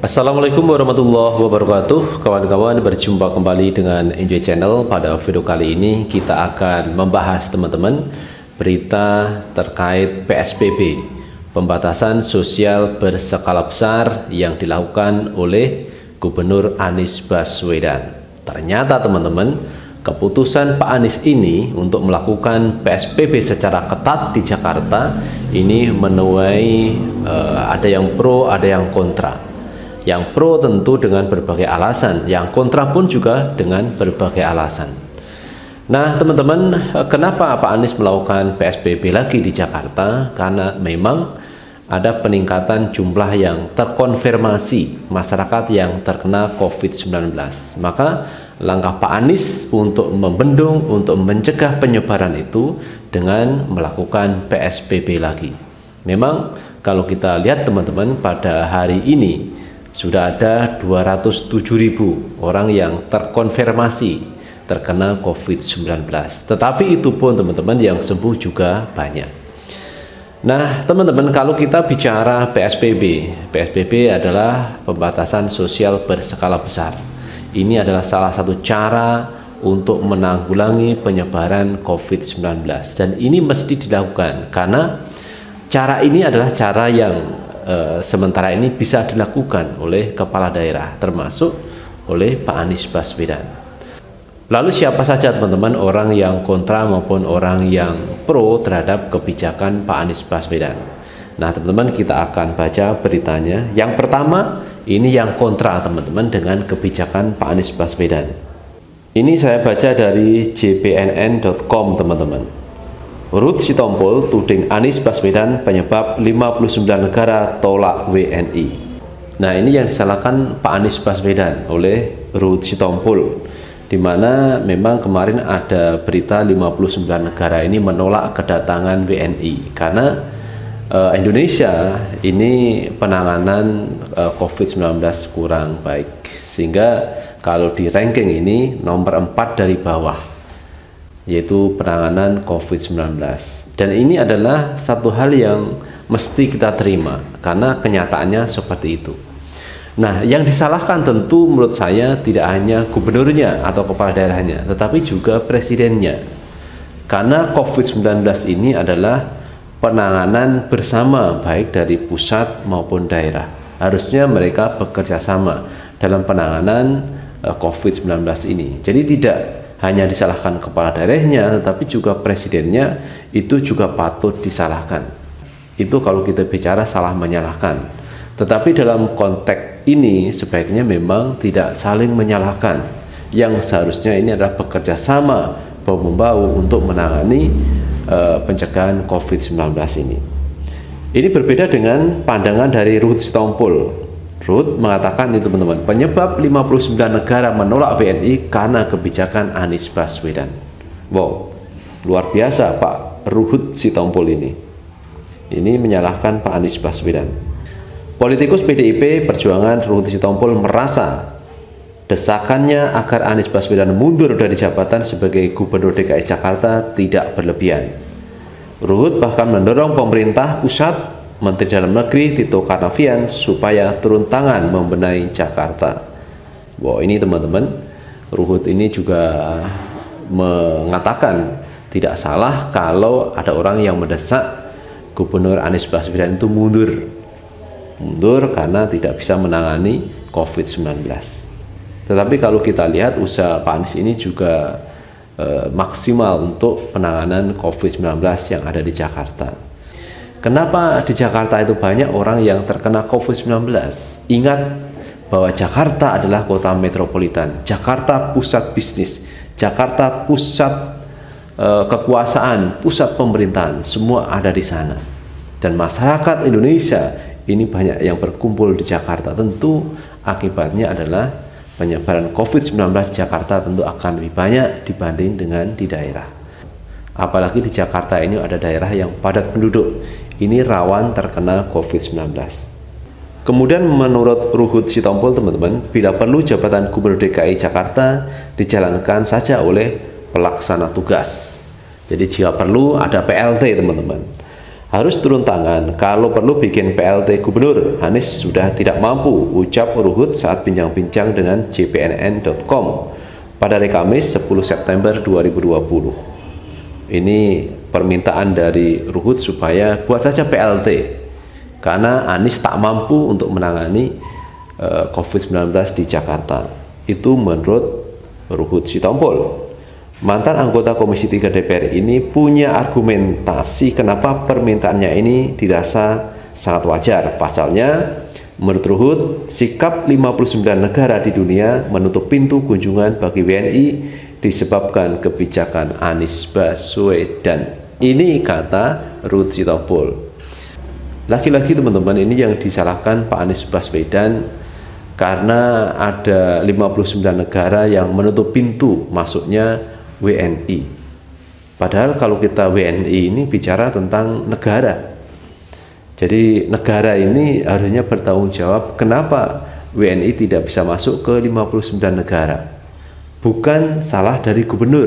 Assalamualaikum warahmatullahi wabarakatuh. Kawan-kawan, berjumpa kembali dengan Enjoy Channel. Pada video kali ini kita akan membahas teman-teman berita terkait PSBB, pembatasan sosial berskala besar yang dilakukan oleh Gubernur Anies Baswedan. Ternyata teman-teman, keputusan Pak Anies ini untuk melakukan PSBB secara ketat di Jakarta ini menuai ada yang pro, ada yang kontra. Yang pro tentu dengan berbagai alasan, yang kontra pun juga dengan berbagai alasan. Nah teman-teman, kenapa Pak Anies melakukan PSBB lagi di Jakarta? Karena memang ada peningkatan jumlah yang terkonfirmasi masyarakat yang terkena COVID-19. Maka langkah Pak Anies untuk membendung, untuk mencegah penyebaran itu dengan melakukan PSBB lagi. Memang kalau kita lihat teman-teman, pada hari ini sudah ada 207.000 orang yang terkonfirmasi terkena COVID-19. Tetapi itu pun teman-teman yang sembuh juga banyak. Nah teman-teman, kalau kita bicara PSBB adalah pembatasan sosial berskala besar. Ini adalah salah satu cara untuk menanggulangi penyebaran COVID-19. Dan ini mesti dilakukan karena cara ini adalah cara yang sementara ini bisa dilakukan oleh kepala daerah, termasuk oleh Pak Anies Baswedan. Lalu siapa saja teman-teman orang yang kontra maupun orang yang pro terhadap kebijakan Pak Anies Baswedan? Nah teman-teman, kita akan baca beritanya. Yang pertama, ini yang kontra teman-teman dengan kebijakan Pak Anies Baswedan. Ini saya baca dari jpnn.com teman-teman. Ruhut Sitompul tuding Anies Baswedan penyebab 59 negara tolak WNI. Nah ini yang disalahkan Pak Anies Baswedan oleh Ruhut Sitompul, di mana memang kemarin ada berita 59 negara ini menolak kedatangan WNI karena Indonesia ini penanganan COVID-19 kurang baik, sehingga kalau di ranking ini nomor 4 dari bawah, yaitu penanganan COVID-19. Dan ini adalah satu hal yang mesti kita terima karena kenyataannya seperti itu. Nah yang disalahkan tentu menurut saya tidak hanya gubernurnya atau kepala daerahnya, tetapi juga presidennya, karena COVID-19 ini adalah penanganan bersama baik dari pusat maupun daerah. Harusnya mereka bekerja sama dalam penanganan COVID-19 ini. Jadi tidak hanya disalahkan kepala daerahnya, tetapi juga presidennya itu juga patut disalahkan. Itu kalau kita bicara salah menyalahkan. Tetapi dalam konteks ini sebaiknya memang tidak saling menyalahkan. Yang seharusnya ini adalah bekerja sama bahu-membahu untuk menangani pencegahan COVID-19 ini. Ini berbeda dengan pandangan dari Ruhut Sitompul. Ruhut mengatakan itu teman-teman, penyebab 59 negara menolak WNI karena kebijakan Anies Baswedan. Wow, luar biasa Pak Ruhut Sitompul ini. Ini menyalahkan Pak Anies Baswedan. Politikus PDIP Perjuangan Ruhut Sitompul merasa desakannya agar Anies Baswedan mundur dari jabatan sebagai Gubernur DKI Jakarta tidak berlebihan. Ruhut bahkan mendorong pemerintah pusat, Menteri Dalam Negeri Tito Karnavian supaya turun tangan membenahi Jakarta. Wow, ini teman-teman, Ruhut ini juga mengatakan tidak salah kalau ada orang yang mendesak Gubernur Anies Baswedan itu mundur karena tidak bisa menangani COVID-19. Tetapi kalau kita lihat usaha Pak Anies ini juga maksimal untuk penanganan COVID-19 yang ada di Jakarta. Kenapa di Jakarta itu banyak orang yang terkena COVID-19? Ingat bahwa Jakarta adalah kota metropolitan, Jakarta pusat bisnis, Jakarta pusat kekuasaan, pusat pemerintahan, semua ada di sana. Dan masyarakat Indonesia ini banyak yang berkumpul di Jakarta. Tentu akibatnya adalah penyebaran COVID-19 di Jakarta tentu akan lebih banyak dibanding dengan di daerah. Apalagi di Jakarta ini ada daerah yang padat penduduk, ini rawan terkena COVID-19. Kemudian menurut Ruhut Sitompul teman-teman, bila perlu jabatan Gubernur DKI Jakarta dijalankan saja oleh pelaksana tugas. Jadi jika perlu ada PLT teman-teman. Harus turun tangan, kalau perlu bikin PLT gubernur. Anies sudah tidak mampu, ucap Ruhut saat bincang-bincang dengan jpnn.com pada hari Kamis 10 September 2020. Ini permintaan dari Ruhut supaya buat saja PLT, karena Anies tak mampu untuk menangani COVID-19 di Jakarta. Itu menurut Ruhut Sitompul. Mantan anggota Komisi 3 DPR ini punya argumentasi kenapa permintaannya ini dirasa sangat wajar. Pasalnya, menurut Ruhut, sikap 59 negara di dunia menutup pintu kunjungan bagi WNI disebabkan kebijakan Anies Baswedan. Ini kata Ruhut Sitompul. Lagi-lagi teman-teman, ini yang disalahkan Pak Anies Baswedan karena ada 59 negara yang menutup pintu masuknya WNI. Padahal kalau kita WNI ini bicara tentang negara. Jadi negara ini harusnya bertanggung jawab kenapa WNI tidak bisa masuk ke 59 negara. Bukan salah dari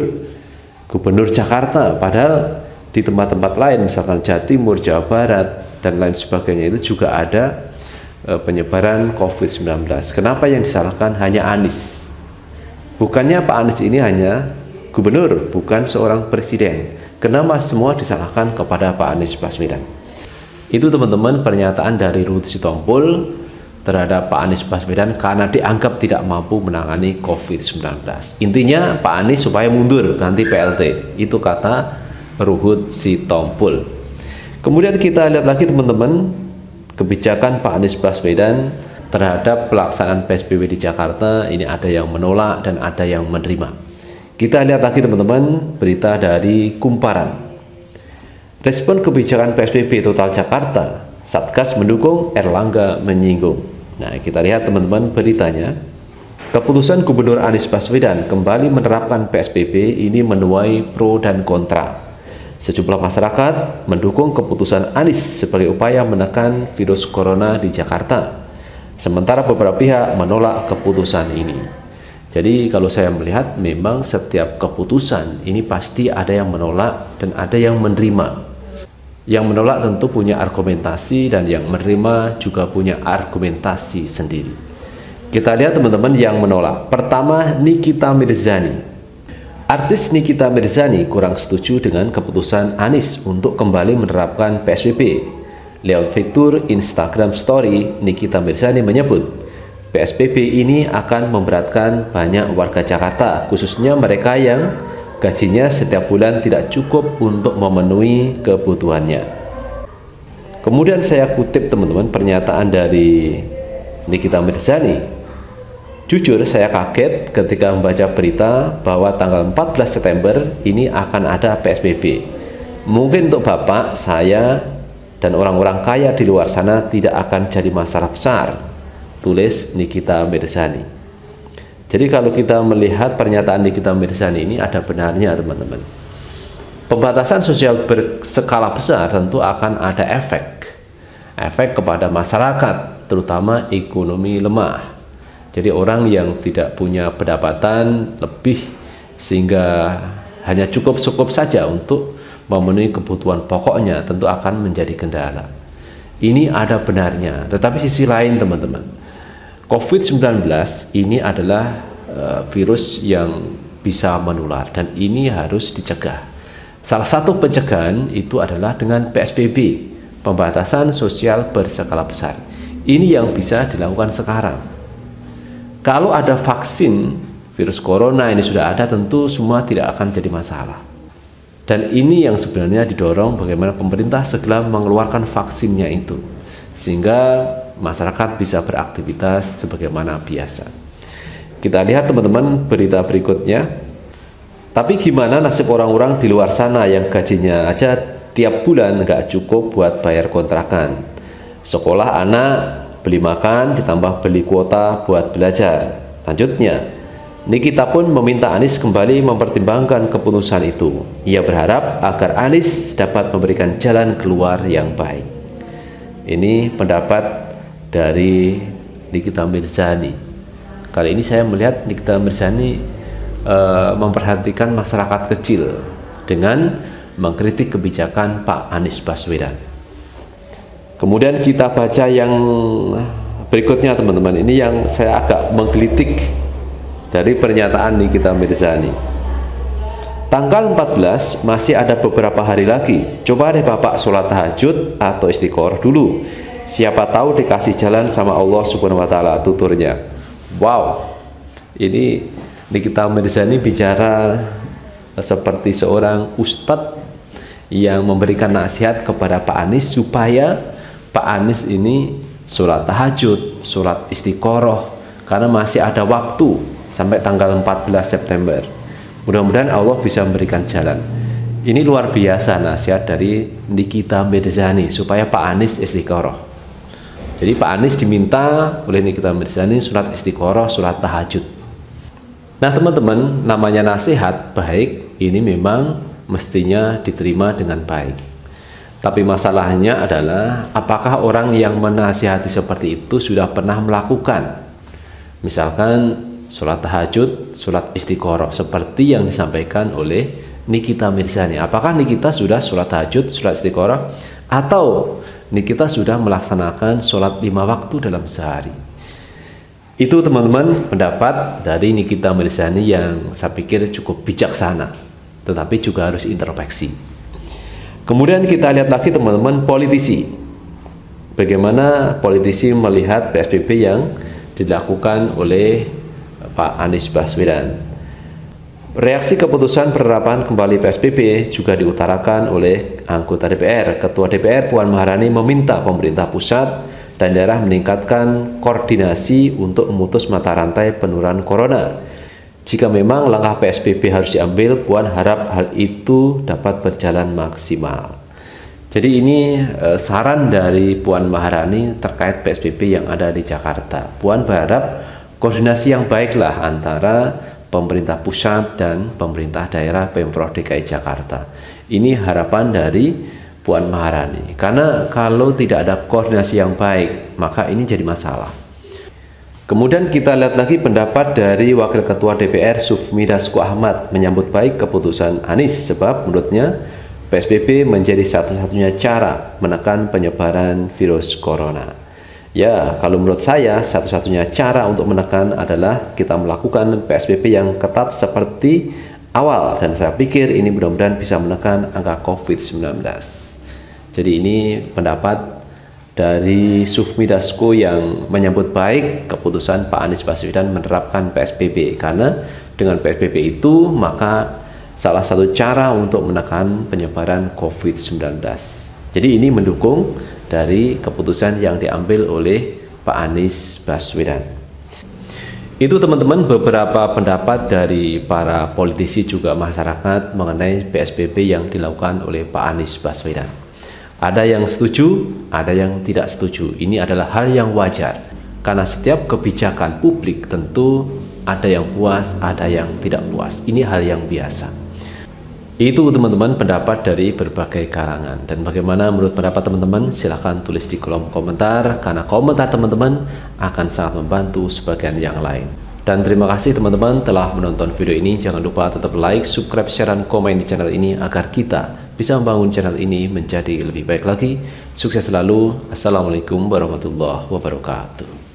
Gubernur Jakarta. Padahal di tempat-tempat lain, misalkan Jawa Timur, Jawa Barat, dan lain sebagainya, itu juga ada penyebaran COVID-19. Kenapa yang disalahkan hanya Anies? Bukannya Pak Anies ini hanya gubernur, bukan seorang presiden. Kenapa semua disalahkan kepada Pak Anies Baswedan? Itu teman-teman pernyataan dari Ruhut Sitompul terhadap Pak Anies Baswedan karena dianggap tidak mampu menangani COVID-19. Intinya Pak Anies supaya mundur, ganti PLT. Itu kata Ruhut Sitompul. Kemudian kita lihat lagi teman-teman kebijakan Pak Anies Baswedan terhadap pelaksanaan PSBB di Jakarta. Ini ada yang menolak dan ada yang menerima. Kita lihat lagi teman-teman berita dari Kumparan. Respon kebijakan PSBB total Jakarta, Satgas mendukung, Erlangga menyinggung. Nah, kita lihat teman-teman beritanya. Keputusan Gubernur Anies Baswedan kembali menerapkan PSBB ini menuai pro dan kontra. Sejumlah masyarakat mendukung keputusan Anies sebagai upaya menekan virus corona di Jakarta. Sementara beberapa pihak menolak keputusan ini. Jadi kalau saya melihat memang setiap keputusan ini pasti ada yang menolak dan ada yang menerima. Yang menolak tentu punya argumentasi dan yang menerima juga punya argumentasi sendiri. Kita lihat teman-teman yang menolak. Pertama, Nikita Mirzani. Artis Nikita Mirzani kurang setuju dengan keputusan Anies untuk kembali menerapkan PSBB. Lewat fitur Instagram Story, Nikita Mirzani menyebut PSBB ini akan memberatkan banyak warga Jakarta, khususnya mereka yang gajinya setiap bulan tidak cukup untuk memenuhi kebutuhannya. Kemudian saya kutip teman-teman pernyataan dari Nikita Mirzani. Jujur saya kaget ketika membaca berita bahwa tanggal 14 September ini akan ada PSBB. Mungkin untuk Bapak, saya, dan orang-orang kaya di luar sana tidak akan jadi masalah besar, tulis Nikita Mirzani. Jadi kalau kita melihat pernyataan Nikita Mirzani ini ada benarnya teman-teman. Pembatasan sosial berskala besar tentu akan ada efek kepada masyarakat, terutama ekonomi lemah. Jadi orang yang tidak punya pendapatan lebih sehingga hanya cukup saja untuk memenuhi kebutuhan pokoknya tentu akan menjadi kendala. Ini ada benarnya, tetapi sisi lain teman-teman, COVID-19 ini adalah virus yang bisa menular dan ini harus dicegah. Salah satu pencegahan itu adalah dengan PSBB, pembatasan sosial berskala besar. Ini yang bisa dilakukan sekarang. Kalau ada vaksin virus corona ini sudah ada, tentu semua tidak akan jadi masalah. Dan ini yang sebenarnya didorong bagaimana pemerintah segera mengeluarkan vaksinnya itu, sehingga masyarakat bisa beraktivitas sebagaimana biasa. Kita lihat teman-teman berita berikutnya. Tapi gimana nasib orang-orang di luar sana yang gajinya aja tiap bulan nggak cukup buat bayar kontrakan? Sekolah anak, beli makan, ditambah beli kuota buat belajar. Lanjutnya, Nikita pun meminta Anies kembali mempertimbangkan keputusan itu. Ia berharap agar Anies dapat memberikan jalan keluar yang baik. Ini pendapat dari Nikita Mirzani. Kali ini saya melihat Nikita Mirzani memperhatikan masyarakat kecil dengan mengkritik kebijakan Pak Anies Baswedan. Kemudian kita baca yang berikutnya teman-teman. Ini yang saya agak menggelitik dari pernyataan Nikita Mirzani. Tanggal 14 masih ada beberapa hari lagi. Coba deh Bapak sholat tahajud atau istiqoroh dulu. Siapa tahu dikasih jalan sama Allah Subhanahu wa Ta'ala, tuturnya. Wow, ini Nikita Mirzani bicara seperti seorang ustadz yang memberikan nasihat kepada Pak Anies supaya Pak Anies ini sholat tahajud, sholat istiqoroh, karena masih ada waktu sampai tanggal 14 September. Mudah-mudahan Allah bisa memberikan jalan. Ini luar biasa nasihat dari Nikita Mirzani supaya Pak Anies istiqoroh. Jadi Pak Anies diminta oleh Nikita Mirzani sholat istiqoroh, sholat tahajud. Nah teman-teman, namanya nasihat baik ini memang mestinya diterima dengan baik. Tapi masalahnya adalah apakah orang yang menasihati seperti itu sudah pernah melakukan, misalkan sholat tahajud, sholat istiqoroh seperti yang disampaikan oleh Nikita Mirzani. Apakah Nikita sudah sholat tahajud, sholat istiqoroh, atau Nikita sudah melaksanakan sholat 5 waktu dalam sehari? Itu teman-teman pendapat dari Nikita Mirzani yang saya pikir cukup bijaksana, tetapi juga harus introspeksi. Kemudian kita lihat lagi teman-teman politisi. Bagaimana politisi melihat PSBB yang dilakukan oleh Pak Anies Baswedan. Reaksi keputusan penerapan kembali PSBB juga diutarakan oleh anggota DPR. Ketua DPR Puan Maharani meminta pemerintah pusat dan daerah meningkatkan koordinasi untuk memutus mata rantai penularan corona. Jika memang langkah PSBB harus diambil, Puan harap hal itu dapat berjalan maksimal. Jadi ini saran dari Puan Maharani terkait PSBB yang ada di Jakarta. Puan berharap koordinasi yang baiklah antara pemerintah pusat dan pemerintah daerah Pemprov DKI Jakarta. Ini harapan dari Puan Maharani. Karena kalau tidak ada koordinasi yang baik, maka ini jadi masalah. Kemudian kita lihat lagi pendapat dari Wakil Ketua DPR Sufmi Dasko Ahmad menyambut baik keputusan Anies sebab menurutnya PSBB menjadi satu-satunya cara menekan penyebaran virus corona. Ya, kalau menurut saya satu-satunya cara untuk menekan adalah kita melakukan PSBB yang ketat seperti awal, dan saya pikir ini mudah-mudahan bisa menekan angka COVID-19. Jadi ini pendapat dari Sufmi Dasko yang menyambut baik keputusan Pak Anies Baswedan menerapkan PSBB, karena dengan PSBB itu maka salah satu cara untuk menekan penyebaran COVID-19. Jadi ini mendukung dari keputusan yang diambil oleh Pak Anies Baswedan. Itu teman-teman beberapa pendapat dari para politisi juga masyarakat mengenai PSBB yang dilakukan oleh Pak Anies Baswedan. Ada yang setuju, ada yang tidak setuju. Ini adalah hal yang wajar, karena setiap kebijakan publik tentu ada yang puas, ada yang tidak puas. Ini hal yang biasa. Itu teman-teman pendapat dari berbagai kalangan. Dan bagaimana menurut pendapat teman-teman? Silahkan tulis di kolom komentar, karena komentar teman-teman akan sangat membantu sebagian yang lain. Dan terima kasih teman-teman telah menonton video ini. Jangan lupa tetap like, subscribe, share, dan komen di channel ini agar kita bisa membangun channel ini menjadi lebih baik lagi. Sukses selalu. Assalamualaikum warahmatullahi wabarakatuh.